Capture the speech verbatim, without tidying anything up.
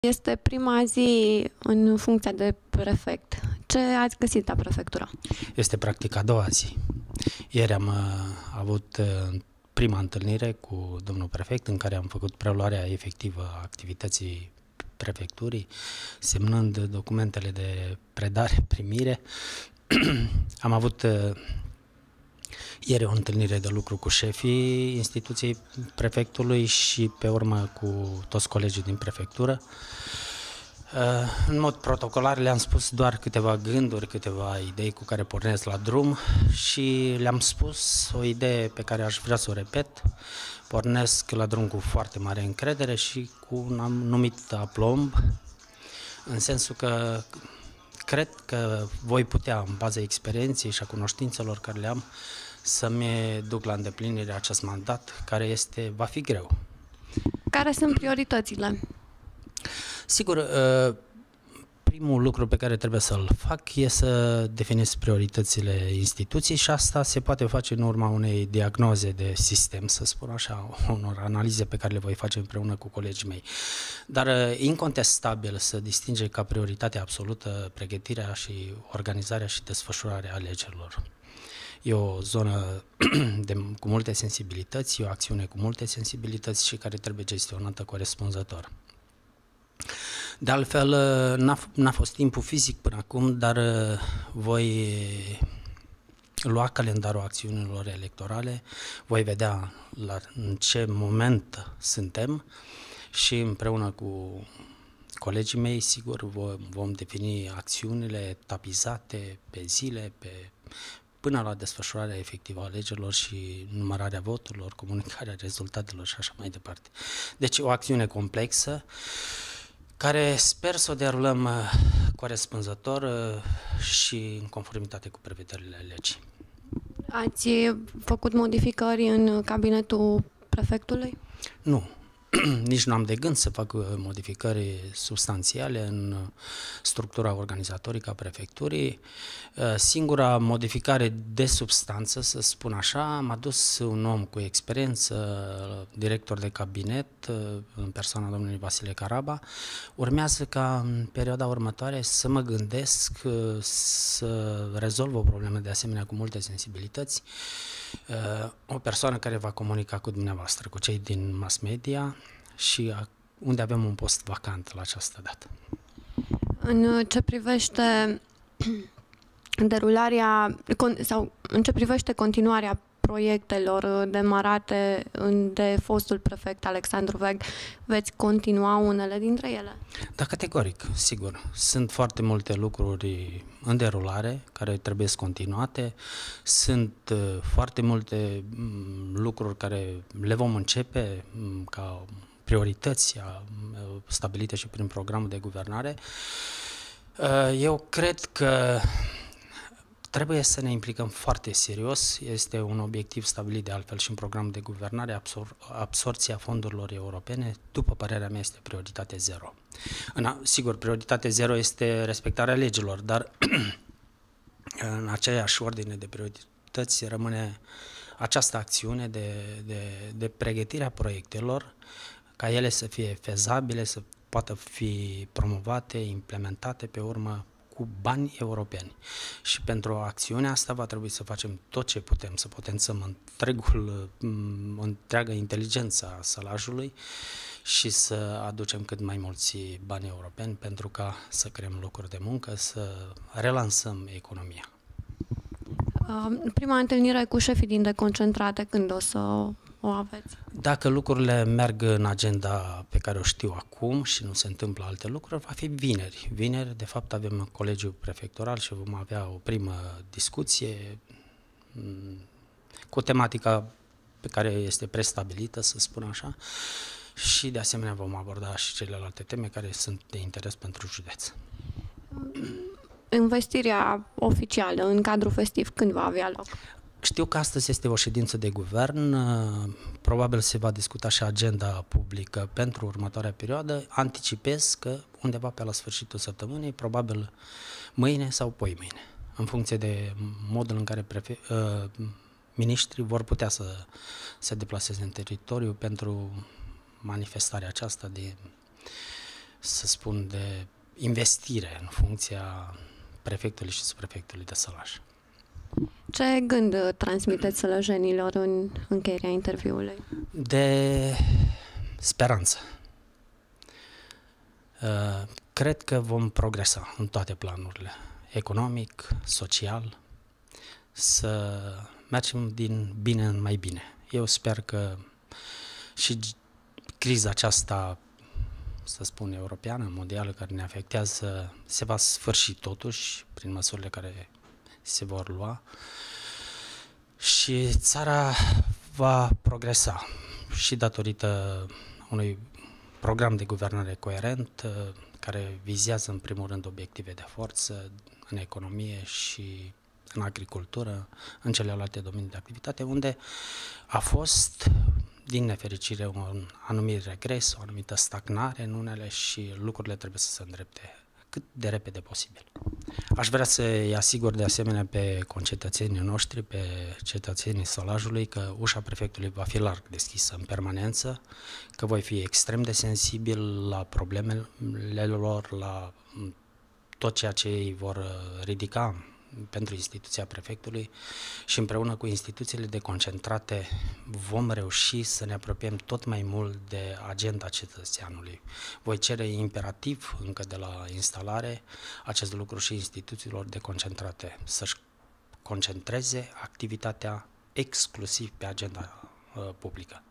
Este prima zi în funcția de prefect. Ce ați găsit la prefectura? Este practic a doua zi. Ieri am uh, avut uh, prima întâlnire cu domnul prefect în care am făcut preluarea efectivă a activității prefecturii, semnând documentele de predare-primire. Am avut uh, ieri o întâlnire de lucru cu șefii instituției prefectului și pe urmă cu toți colegii din prefectură. În mod protocolar le-am spus doar câteva gânduri, câteva idei cu care pornesc la drum și le-am spus o idee pe care aș vrea să o repet. Pornesc la drum cu foarte mare încredere și cu un anumit aplomb, în sensul că cred că voi putea, în baza experienței și a cunoștințelor care le am, să-mi duc la îndeplinire acest mandat, care este, va fi greu. Care sunt prioritățile? Sigur, primul lucru pe care trebuie să-l fac e să definesc prioritățile instituției și asta se poate face în urma unei diagnoze de sistem, să spun așa, unor analize pe care le voi face împreună cu colegii mei. Dar incontestabil să distinge ca prioritate absolută pregătirea și organizarea și desfășurarea alegerilor. E o zonă de, cu multe sensibilități, e o acțiune cu multe sensibilități și care trebuie gestionată corespunzător. De altfel, n-a fost timpul fizic până acum, dar voi lua calendarul acțiunilor electorale, voi vedea la, în ce moment suntem și împreună cu colegii mei, sigur, vom defini acțiunile etapizate pe zile, pe până la desfășurarea efectivă a alegerilor și numărarea voturilor, comunicarea rezultatelor și așa mai departe. Deci o acțiune complexă care sper să o derulăm corespunzător și în conformitate cu prevederile legii. Ați făcut modificări în cabinetul prefectului? Nu. Nici nu am de gând să fac modificări substanțiale în structura organizatorică a prefecturii. Singura modificare de substanță, să spun așa, m-a dus un om cu experiență, director de cabinet, în persoana domnului Vasile Caraba. Urmează ca în perioada următoare să mă gândesc să rezolv o problemă de asemenea cu multe sensibilități. O persoană care va comunica cu dumneavoastră, cu cei din mass media și unde avem un post vacant la această dată. În ce privește derularea sau în ce privește continuarea proiectelor demarate de fostul prefect Alexandru Veg, veți continua unele dintre ele? Da, categoric, sigur. Sunt foarte multe lucruri în derulare care trebuie continuate. Sunt foarte multe lucruri care le vom începe ca priorități stabilite și prin programul de guvernare. Eu cred că trebuie să ne implicăm foarte serios, este un obiectiv stabilit de altfel și în programul de guvernare, absor absorția fondurilor europene, după părerea mea, este prioritate zero. În, sigur, prioritate zero este respectarea legilor, dar în aceeași ordine de priorități rămâne această acțiune de, de, de pregătire a proiectelor, ca ele să fie fezabile, să poată fi promovate, implementate pe urmă cu bani europeni. Și pentru acțiunea asta va trebui să facem tot ce putem, să potențăm întregul, întreaga inteligența sălajului și să aducem cât mai mulți bani europeni pentru ca să creăm locuri de muncă, să relansăm economia. Prima întâlnire cu șefii din deconcentrate, când o să o aveți? Dacă lucrurile merg în agenda pe care o știu acum și nu se întâmplă alte lucruri, va fi vineri. Vineri, de fapt, avem colegiul prefectural și vom avea o primă discuție cu tematica pe care este prestabilită, să spun așa, și de asemenea vom aborda și celelalte teme care sunt de interes pentru județ. Investirea oficială în cadrul festiv, când va avea loc? Știu că astăzi este o ședință de guvern, probabil se va discuta și agenda publică pentru următoarea perioadă. Anticipez că undeva pe la sfârșitul săptămânii, probabil mâine sau poimâine, în funcție de modul în care prefe uh, miniștrii vor putea să se deplaseze în teritoriu pentru manifestarea aceasta de să spun, de investire în funcția prefectului și subprefectului de Sălaj. Ce gând transmiteți sălăjenilor în încheierea interviului? De speranță. Cred că vom progresa în toate planurile, economic, social, să mergem din bine în mai bine. Eu sper că și criza aceasta, să spun, europeană, mondială, care ne afectează, se va sfârși totuși prin măsurile care se vor lua și țara va progresa și datorită unui program de guvernare coerent care vizează în primul rând obiective de forță în economie și în agricultură, în celelalte domenii de activitate, unde a fost, din nefericire, un anumit regres, o anumită stagnare în unele și lucrurile trebuie să se îndrepte cât de repede posibil. Aș vrea să-i asigur de asemenea pe concetățenii noștri, pe cetățenii Sălajului, că ușa prefectului va fi larg deschisă în permanență, că voi fi extrem de sensibil la problemele lor, la tot ceea ce ei vor ridica pentru instituția prefectului și împreună cu instituțiile deconcentrate vom reuși să ne apropiem tot mai mult de agenda cetățeanului. Voi cere imperativ încă de la instalare acest lucru și instituțiilor deconcentrate să-și concentreze activitatea exclusiv pe agenda uh, publică.